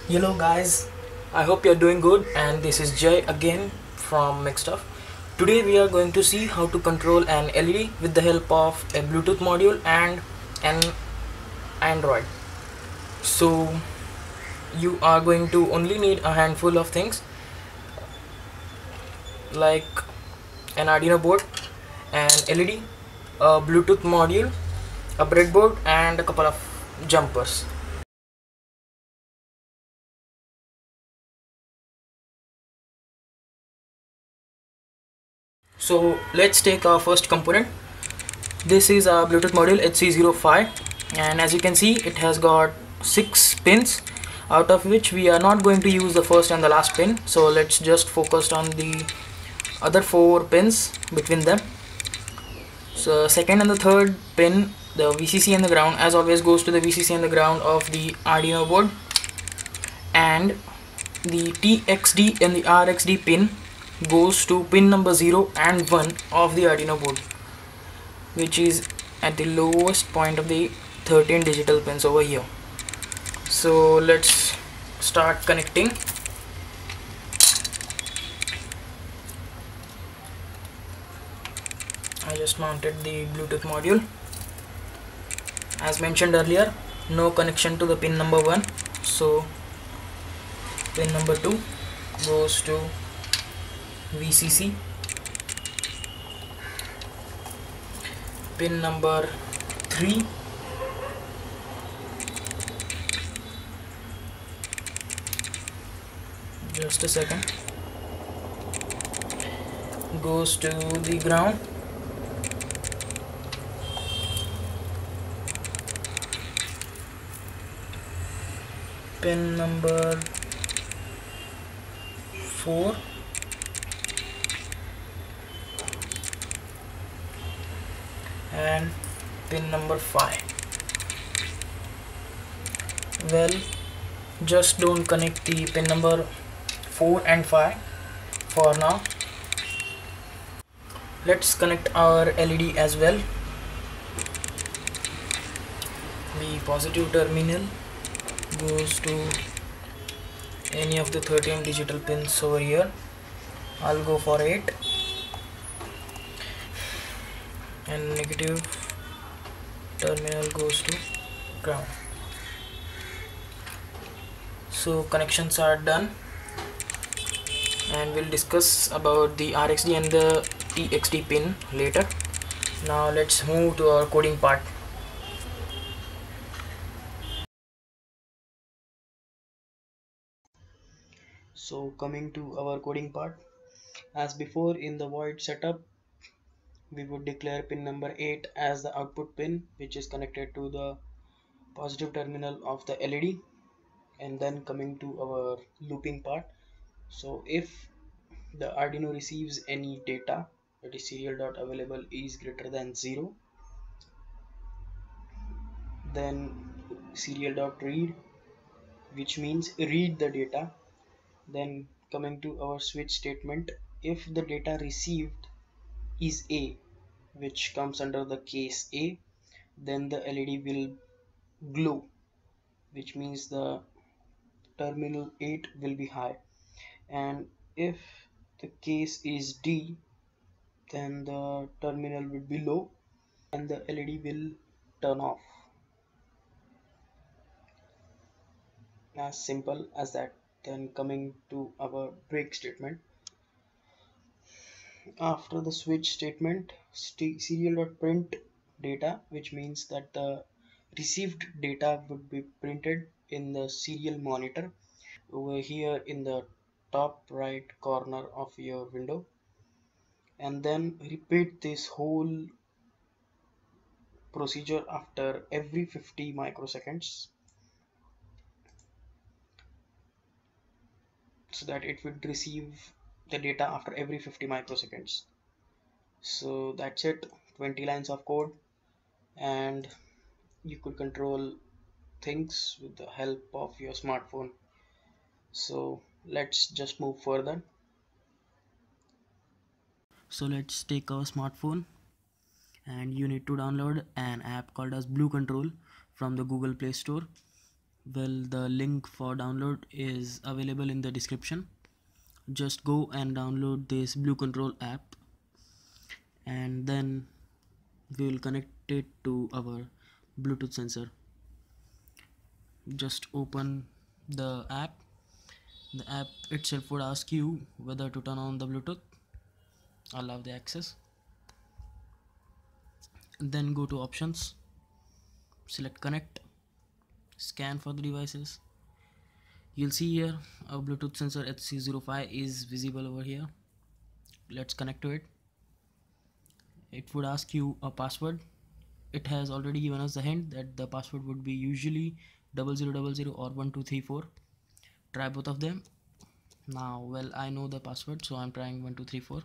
Hello guys, I hope you're doing good, and this is Jay again from Mixtuff. Today we are going to see how to control an LED with the help of a Bluetooth module and an Android. So you are going to only need a handful of things like an Arduino board, an LED, a Bluetooth module, a breadboard and a couple of jumpers. So let's take our first component. This is a Bluetooth module HC05, and as you can see it has got 6 pins, out of which we are not going to use the first and the last pin, so let's just focus on the other 4 pins between them. So second and the third pin, the VCC and the ground, as always goes to the VCC and the ground of the Arduino board, and the TXD and the RXD pin goes to pin number 0 and 1 of the Arduino board, which is at the lowest point of the 13 digital pins over here. So let's start connecting. I just mounted the Bluetooth module. As mentioned earlier, no connection to the pin number 1, so pin number 2 goes to VCC, pin number 3 just a second, goes to the ground, pin number 4 and pin number 5. Well, just don't connect the pin number 4 and 5 for now. Let's connect our LED as well. The positive terminal goes to any of the 13 digital pins over here. I'll go for 8, and negative terminal goes to ground. So connections are done, and we'll discuss about the RXD and the TXD pin later. Now let's move to our coding part. So coming to our coding part, as before in the void setup, we would declare pin number 8 as the output pin, which is connected to the positive terminal of the LED. And then coming to our looping part, so if the Arduino receives any data, that is serial.available is greater than 0, then serial.read, which means read the data. Then coming to our switch statement, if the data received is A, which comes under the case A, then the LED will glow, which means the terminal 8 will be high. And if the case is D, then the terminal will be low and the LED will turn off. As simple as that. Then coming to our break statement, after the switch statement, serial.print data, which means that the received data would be printed in the serial monitor over here in the top right corner of your window, and then repeat this whole procedure after every 50 microseconds, so that it would receive the data after every 50 microseconds. So that's it, 20 lines of code, and you could control things with the help of your smartphone. So let's just move further. So let's take our smartphone, and you need to download an app called as Blue Control from the Google Play Store. Well, the link for download is available in the description. Just go and download this Blue Control app, and then we will connect it to our Bluetooth sensor. Just open the app. The app itself would ask you whether to turn on the Bluetooth. Allow the access. Then go to options, select connect, scan for the devices. You'll see here our Bluetooth sensor HC05 is visible over here. Let's connect to it. It would ask you a password. It has already given us the hint that the password would be usually 0000 or 1234. Try both of them. Now, well, I know the password, so I'm trying 1234.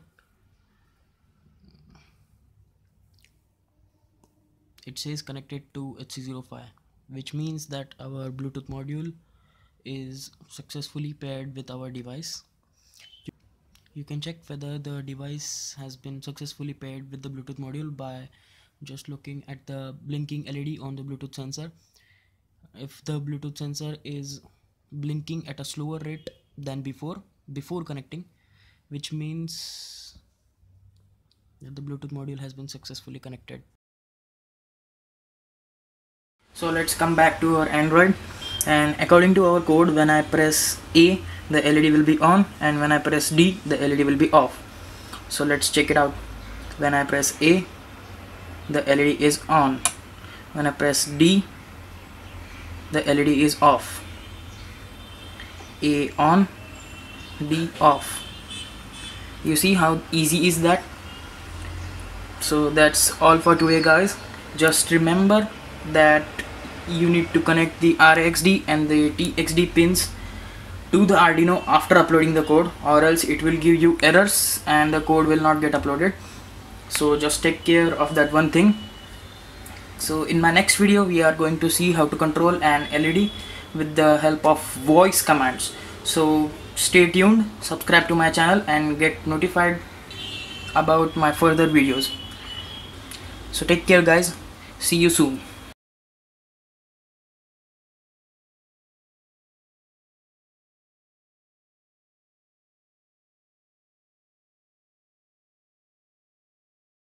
It says connected to HC05, which means that our Bluetooth module is successfully paired with our device. You can check whether the device has been successfully paired with the Bluetooth module by just looking at the blinking LED on the Bluetooth sensor. If the Bluetooth sensor is blinking at a slower rate than before connecting, which means that the Bluetooth module has been successfully connected. So let's come back to our Android, and according to our code, when I press A, the LED will be on, and when I press D, the LED will be off. So let's check it out. When I press A, the LED is on. When I press D, the LED is off. A on, D off. You see how easy is that? So that's all for today, guys. Just remember that you need to connect the RxD and the TXD pins to the Arduino after uploading the code, or else it will give you errors and the code will not get uploaded. So just take care of that one thing. So in my next video we are going to see how to control an LED with the help of voice commands. So stay tuned, subscribe to my channel and get notified about my further videos. So take care, guys. See you soon.